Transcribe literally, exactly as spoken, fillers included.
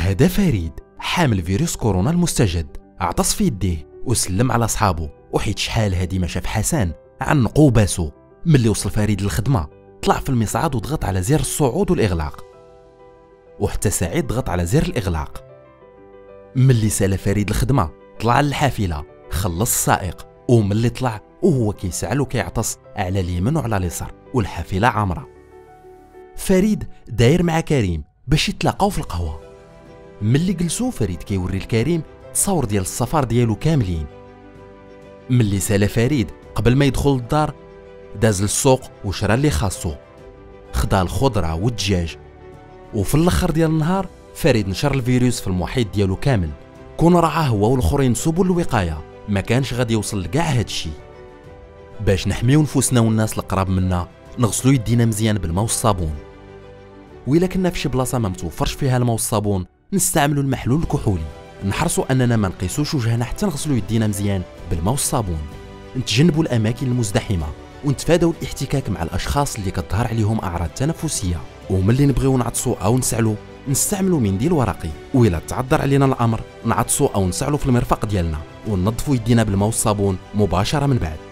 وهذا فريد حامل فيروس كورونا المستجد، عطس في يديه وسلم على صحابه، وحيت شحال هادي ما شاف حسن عنقو وباسو. ملي وصل فريد للخدمه طلع في المصعد وضغط على زر الصعود والاغلاق، وحتى سعيد ضغط على زر الاغلاق. ملي سال فريد الخدمه طلع للحافله، خلص السائق، وملي طلع وهو كيسعل وكيعطس على اليمين وعلى اليسار والحافله عامره. فريد داير مع كريم باش يتلاقاو في القهوه. ملي جلسوا فريد كيوري لكريم تصاور ديال السفر ديالو كاملين. ملي سال فريد قبل ما يدخل للدار داز للسوق وشرا اللي خاصو، خدا الخضره والدجاج. وفي الاخر ديال النهار فريد نشر الفيروس في المحيط ديالو كامل. كون راه هو والاخرين سبل الوقايه ما كانش غادي يوصل لكاع هادشي. باش نحميو نفوسنا والناس القراب منا نغسلو يدينا مزيان بالماء والصابون، وإلا كنا في شي بلاصه ما متوفرش فيها الماء والصابون نستعملوا المحلول الكحولي. نحرصوا اننا ما نقيسوش وجهنا حتى نغسلوا يدينا مزيان بالماء والصابون. نتجنبوا الاماكن المزدحمه ونتفادوا الاحتكاك مع الاشخاص اللي كتظهر عليهم اعراض تنفسيه. وملي نبغيو نعطسوا او نسعلوا نستعملوا منديل ورقي، وإلا تعذر علينا الامر نعطسوا او نسعلوا في المرفق ديالنا وننظفوا يدينا بالماء والصابون مباشره من بعد.